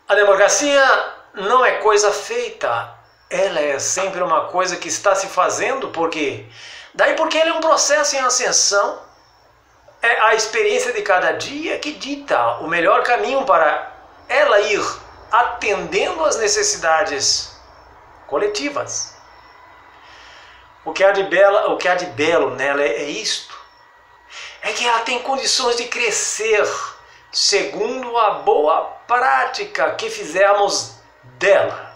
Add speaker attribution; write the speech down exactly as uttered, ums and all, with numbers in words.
Speaker 1: A democracia não é coisa feita, ela é sempre uma coisa que está se fazendo, porque daí porque ela é um processo em ascensão, é a experiência de cada dia que dita o melhor caminho para ela ir atendendo às necessidades coletivas. O que há de, bela, o que há de belo nela é, é isto, é que ela tem condições de crescer segundo a boa prática que fizermos dela.